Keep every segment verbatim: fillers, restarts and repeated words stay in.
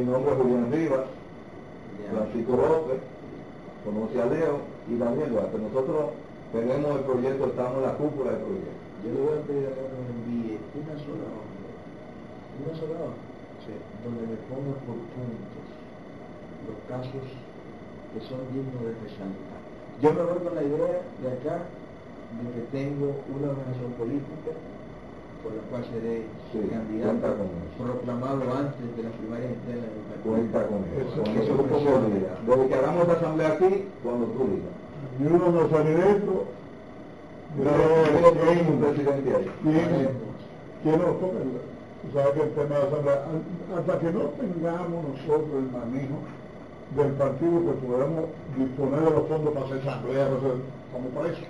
nombre es Julián Rivas, Francisco López, conoce a Leo y Daniel Duarte. Nosotros tenemos el proyecto, estamos en la cúpula del proyecto. Yo le voy a pedir a que nos envíe una sola hoja, una sola hoja, sí, donde me ponga por puntos los casos que son dignos de resaltar. Yo me voy con la idea de acá de que tengo una organización política por la cual seré sí, candidato proclamado antes de las primarias internas del partido. Cuenta con eso. Con eso es un poco de día. Desde que hagamos la asamblea aquí, cuando tú digas. Y uno no sale de esto. Tengo un presidente ahí. ¿Quién nos toca? Tú sabes que el tema de la asamblea, hasta que no tengamos nosotros el manejo del partido, pues podemos disponer de los fondos para hacer asamblea, como parece.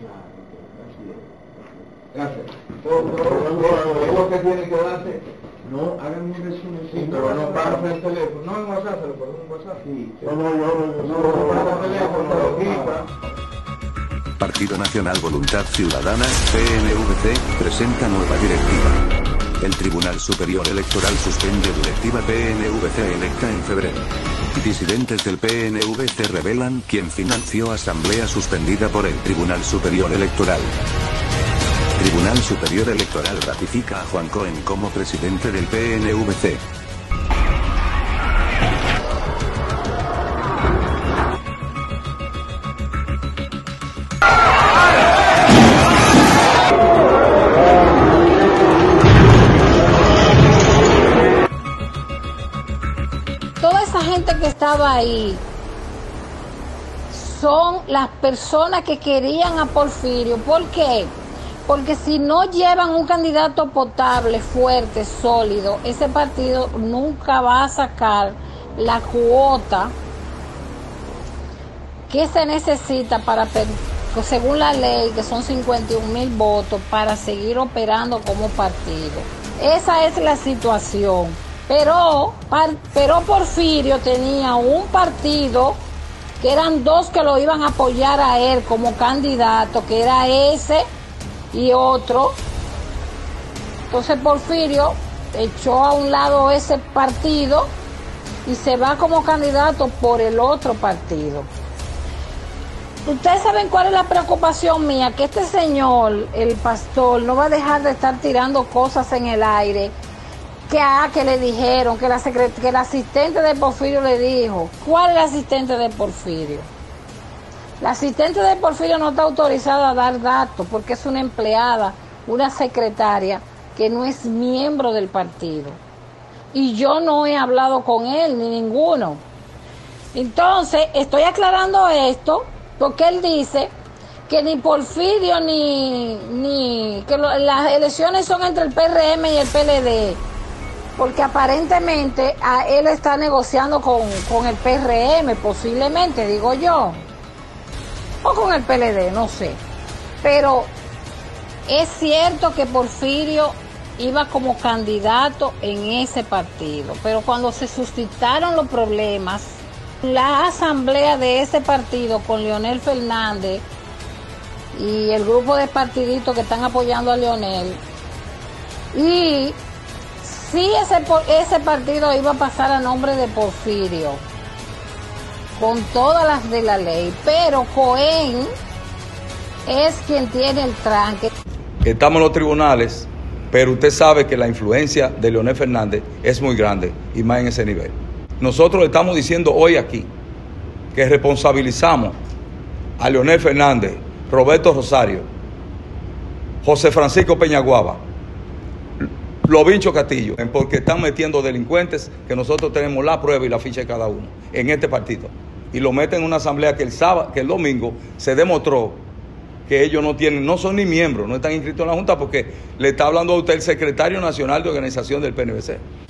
Gracias. Todo, todo, todo, es lo que tiene que darse. No, hagan un resumen. Sí, pero no pasen el teléfono. No en WhatsApp, se lo ponemos en WhatsApp. Sí. No, no, yo no, no pasen el teléfono, lo quita. Partido Nacional Voluntad Ciudadana, P N V C, presenta nueva directiva. El Tribunal Superior Electoral suspende directiva P N V C electa en febrero. Disidentes del P N V C revelan quién financió asamblea suspendida por el Tribunal Superior Electoral. Tribunal Superior Electoral ratifica a Juan Cohen como presidente del P N V C. Toda esa gente que estaba ahí son las personas que querían a Porfirio. ¿Por qué? Porque si no llevan un candidato potable, fuerte, sólido, ese partido nunca va a sacar la cuota que se necesita para, según la ley, que son cincuenta y un mil votos, para seguir operando como partido. Esa es la situación. Pero, pero Porfirio tenía un partido que eran dos que lo iban a apoyar a él como candidato, que era ese y otro. Entonces Porfirio echó a un lado ese partido y se va como candidato por el otro partido. Ustedes saben cuál es la preocupación mía, que este señor, el pastor, no va a dejar de estar tirando cosas en el aire, que ah, que le dijeron, que, la secret que el asistente de Porfirio le dijo. ¿Cuál es el asistente de Porfirio? La asistente de Porfirio no está autorizada a dar datos porque es una empleada, una secretaria que no es miembro del partido. Y yo no he hablado con él, ni ninguno. Entonces, estoy aclarando esto porque él dice que ni Porfirio ni... ni que lo, las elecciones son entre el P R M y el P L D. Porque aparentemente a él está negociando con, con el P R M, posiblemente, digo yo. O con el P L D, no sé. Pero es cierto que Porfirio iba como candidato en ese partido. Pero cuando se suscitaron los problemas, la asamblea de ese partido con Leonel Fernández y el grupo de partiditos que están apoyando a Leonel, y sí ese, ese partido iba a pasar a nombre de Porfirio, con todas las de la ley, pero Cohen es quien tiene el tranque. Estamos en los tribunales, pero usted sabe que la influencia de Leonel Fernández es muy grande, y más en ese nivel. Nosotros estamos diciendo hoy aquí que responsabilizamos a Leonel Fernández, Roberto Rosario, José Francisco Peñaguaba, Lovincho Castillo, porque están metiendo delincuentes que nosotros tenemos la prueba y la ficha de cada uno en este partido. Y lo meten en una asamblea que el sábado, que el domingo se demostró que ellos no tienen, no son ni miembros, no están inscritos en la Junta, porque le está hablando a usted el secretario nacional de organización del P N V C.